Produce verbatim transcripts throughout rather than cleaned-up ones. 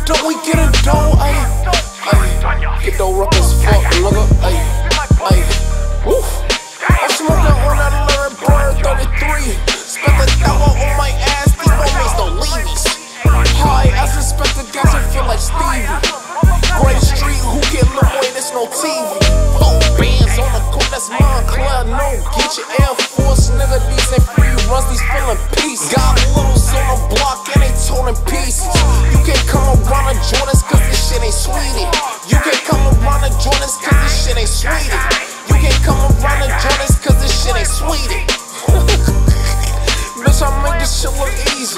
dough, we getting dough, ayy. Ayy, get dough rough as fuck, nigga, ayy. Ayy, woof. I'm smoking on that Larry Bird thirty-three. Spent the dollar on my ass, these homies don't leave me. High as Inspector Gadget, feel like Stevie. Gray Street, who get little boy, there's no T V. Four bands on the court, that's Montclair, no. Get your Air Force, nigga, these ain't free runs, these feeling peace. Got littles on the block and they torn in pieces. You can't come around the Jordans cause this shit ain't sweetie. You can't come around the Jordans cause this shit ain't sweetie. You can't come around the Jordans cause this shit ain't sweetie. Bitch, I make this shit look easy.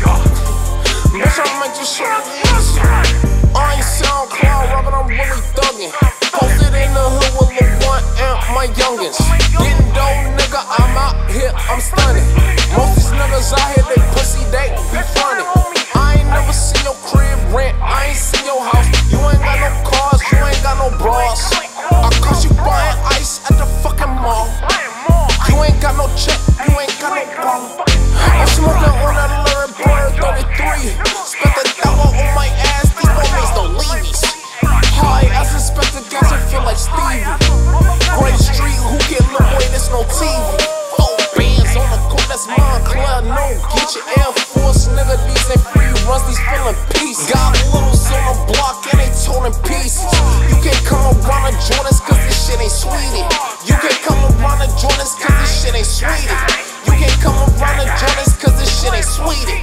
Bitch, I make this shit look easy. I ain't SoundCloud rapping, I'm really thuggin'. Posted in the hood with Lil One and my youngins. Getting dough, nigga, I'm out here, I'm stunning. Most these niggas out here, they pussy, they be funny. I ain't never seen your crib rent, I ain't seen your house. You ain't got no cars, you ain't got no bras. I caught you buying ice at the fucking mall. You ain't got no check, you ain't got no ball. I'm smoking on that Larry Bird thirty-three. Spent the dollar on my ass, these homies don't leave me. High as Inspector Gadget, feel like Stevie. Gray Street, who get little boy, there's no T V. Four bands on the court, that's Montclair, no. Get your Air Force, nigga, these ain't free runs, these feeling peace. Got littles on the block and they torn in pieces. You can't come around the Jordans cause this shit ain't sweetie. You can't come around the Jordans cause this shit ain't sweetie. You can't come around the Jordans cause this shit ain't sweetie.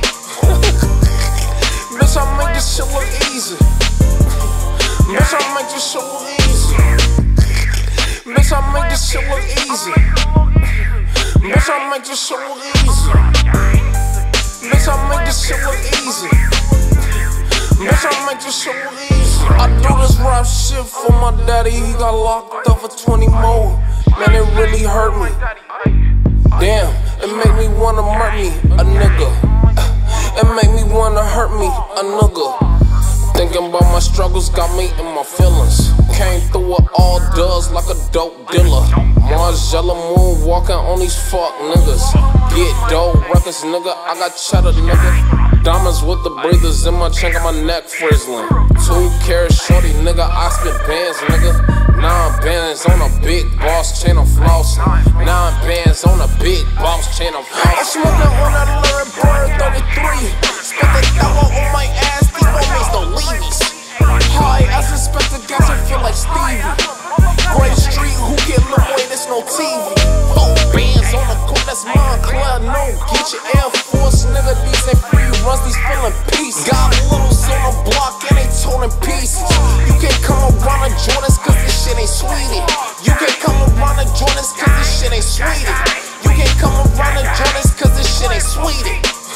Bitch, I make this shit look easy. Bitch, I make this shit look easy. Bitch, I make this shit look easy. Bitch, I make this shit look easy. Bitch, I make this shit look easy. Bitch, I make this shit look easy. I do this rap shit for my daddy, he got locked up for twenty more. Man, it really hurt me. Damn, it make me wanna murder me, a nigga. It make me wanna hurt me, a nigga. Thinking about my struggles got me in my feelings. Came through it all does like a dope dealer. Margiela moon walking on these fuck niggas. Get dope records, nigga, I got cheddar, nigga. Diamonds with the breathers in my chain, got my neck frizzling. Two carat shorty, nigga, I spit bands, nigga. Nine bands on a big boss chain, I'm flossing. Nine bands on a big boss chain, I'm flossing. I'm smoking on that Larry Bird thirty-three. Spent the dollar on my ass, these homies don't leave me. High as Inspector Gadget, feel like Stevie. Gray Street, who get little boy, there's no T V. Four bands on the court, that's Montclair, no. Get your Air Force, nigga, these ain't free runs, these feeling peace. Got littles on the block and they torn in pieces. You can't come around the Jordans cause this shit ain't sweetie. You can't come around the Jordans cause this shit ain't sweetie. You can't come around the Jordans cause this shit ain't sweetie.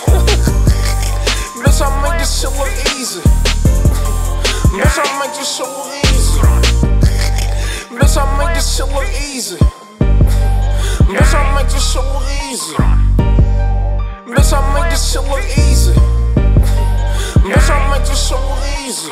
Bitch, I make this shit look easy. Bitch, I make this shit look easy. Bitch, I make this shit look easy. Bitch, I make this shit look easy. Bitch, I make this shit look easy. Bitch, I make this shit look easy.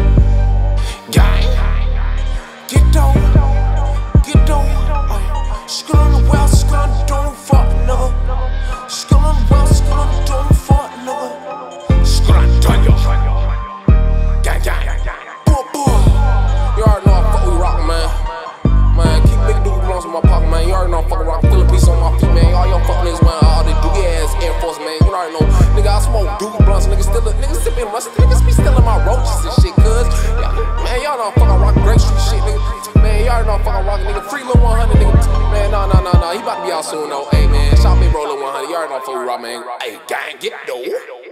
Gang, get down, get down. Skill on the well, skill on the don't fuck, nigga. Skill on the well, skill on the don't fuck, nigga. Skill on the don't fuck. Gang, gang. You already know I fuck with rock, man. Man, keep big dude blunts in my pocket, man. You already know I fucking rock. Feel a piece on my feet, man. All y'all fuck niggas, man. All they doogie ass Air Force, man. You already know. Nigga, I smoke doogie blunts. Niggas still, niggas sipping rusty. Niggas be stealing my roaches and shit, cuz. Yeah, man, y'all know I fucking rock Great Street shit, nigga. Man, y'all know I fucking rock, nigga. Free Lil one hundred, nigga. Man, nah, nah, nah, nah. He about to be out soon, though. Hey, man, shout me, bro, Lil one hundred. You already know I fuck with rock, man. Hey, gang, get though.